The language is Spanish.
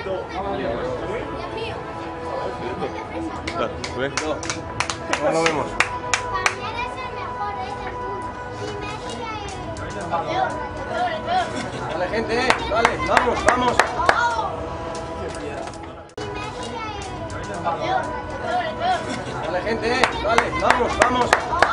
¿Cómo lo vemos? También es el mejor, es el mundo. Y Messi es... Dale, gente, dale, vamos, vamos. Dale, gente, dale, vamos, vamos.